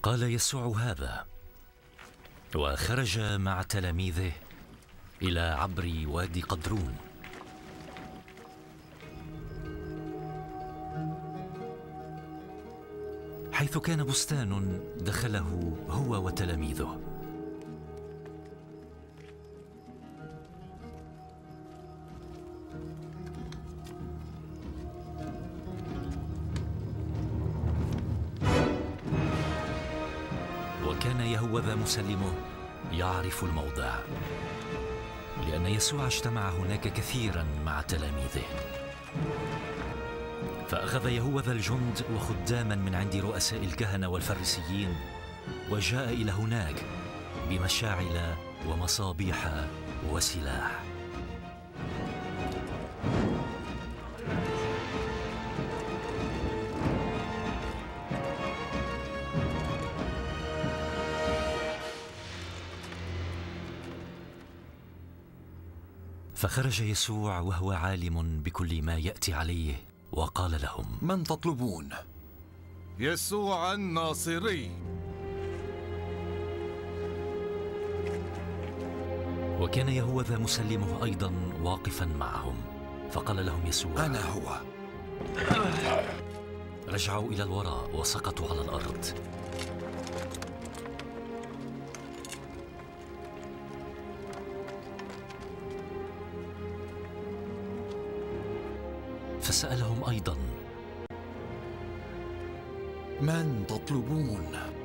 قال يسوع هذا وخرج مع تلاميذه إلى عبر وادي قدرون. حيث كان بستان دخله هو وتلاميذه. وكان يهوذا مسلمه يعرف الموضع، لأن يسوع اجتمع هناك كثيرا مع تلاميذه. فأخذ يهوذا الجند وخداما من عند رؤساء الكهنة والفريسيين، وجاء إلى هناك بمشاعل ومصابيح وسلاح. فخرج يسوع وهو عالم بكل ما يأتي عليه، وقال لهم: من تطلبون؟ يسوع الناصري. وكان يهوذا مسلمه أيضا واقفا معهم، فقال لهم يسوع: أنا هو. رجعوا إلى الوراء وسقطوا على الأرض. فسألهم أيضا: من تطلبون؟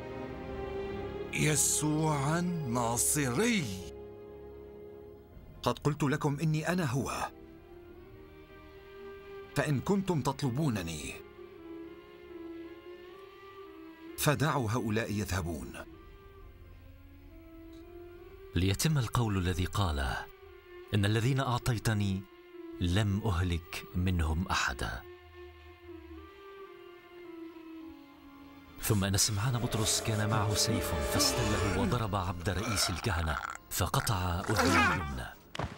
يسوع الناصري. قد قلت لكم إني أنا هو، فإن كنتم تطلبونني فدعوا هؤلاء يذهبون. ليتم القول الذي قاله: إن الذين أعطيتني لم أهلك منهم أحدا. ثم أن سمعان بطرس كان معه سيف، فاستله وضرب عبد رئيس الكهنة فقطع أذنه اليمنى،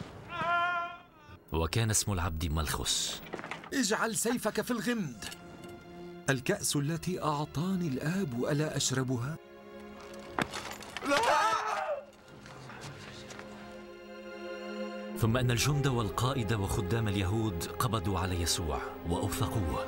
وكان اسم العبد ملخس. اجعل سيفك في الغمد. الكأس التي أعطاني الآب ألا أشربها؟ ثم أن الجند والقائد وخدام اليهود قبضوا على يسوع وأوثقوه.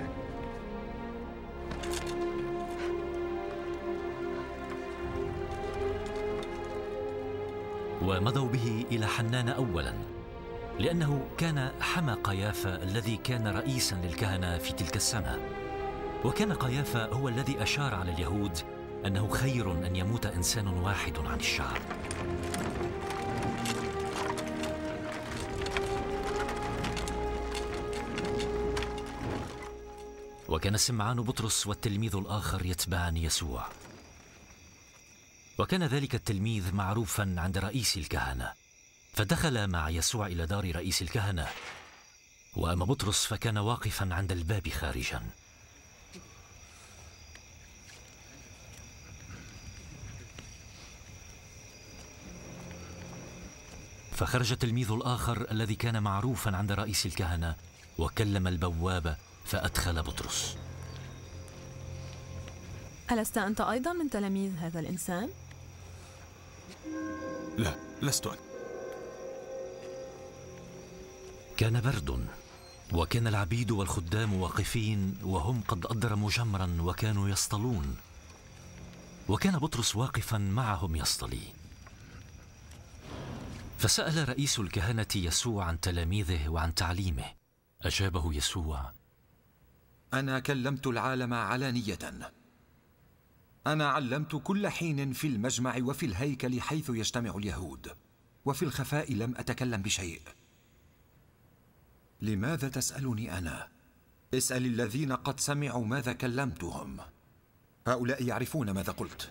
ومضوا به إلى حنان أولا، لأنه كان حمى قيافة الذي كان رئيسا للكهنة في تلك السنة. وكان قيافة هو الذي أشار على اليهود أنه خير أن يموت إنسان واحد عن الشعب. وكان سمعان بطرس والتلميذ الآخر يتبعان يسوع. وكان ذلك التلميذ معروفا عند رئيس الكهنة، فدخل مع يسوع إلى دار رئيس الكهنة، وأما بطرس فكان واقفا عند الباب خارجا. فخرج التلميذ الآخر الذي كان معروفا عند رئيس الكهنة وكلم البواب فأدخل بطرس. ألست أنت أيضا من تلاميذ هذا الإنسان؟ لا، لست أنا. كان برد، وكان العبيد والخدام واقفين وهم قد أضرموا جمرا وكانوا يصطلون، وكان بطرس واقفا معهم يصطلي. فسأل رئيس الكهنة يسوع عن تلاميذه وعن تعليمه. أجابه يسوع: أنا كلمت العالم علانية. أنا علمت كل حين في المجمع وفي الهيكل حيث يجتمع اليهود، وفي الخفاء لم أتكلم بشيء. لماذا تسألني أنا؟ اسأل الذين قد سمعوا ماذا كلمتهم، هؤلاء يعرفون ماذا قلت.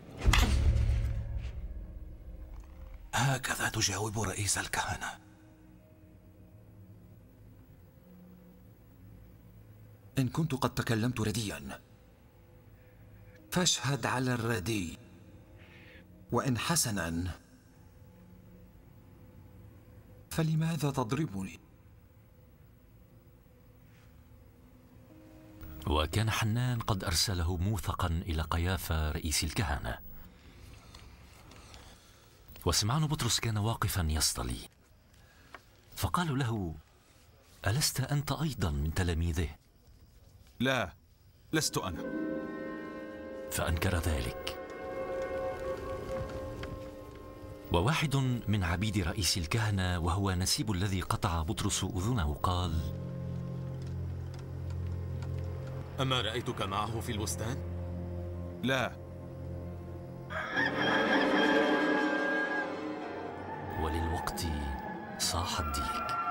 هكذا تجاوب رئيس الكهنة؟ إن كنت قد تكلمت رديا فاشهد على الردي، وإن حسنا فلماذا تضربني؟ وكان حنان قد أرسله موثقا إلى قيافة رئيس الكهنة. وسمعان بطرس كان واقفا يصطلي، فقالوا له: ألست أنت أيضا من تلاميذه؟ لا، لست أنا. فأنكر ذلك. وواحد من عبيد رئيس الكهنة، وهو نسيب الذي قطع بطرس أذنه، قال: أما رأيتك معه في البستان؟ لا. وللوقت صاح الديك.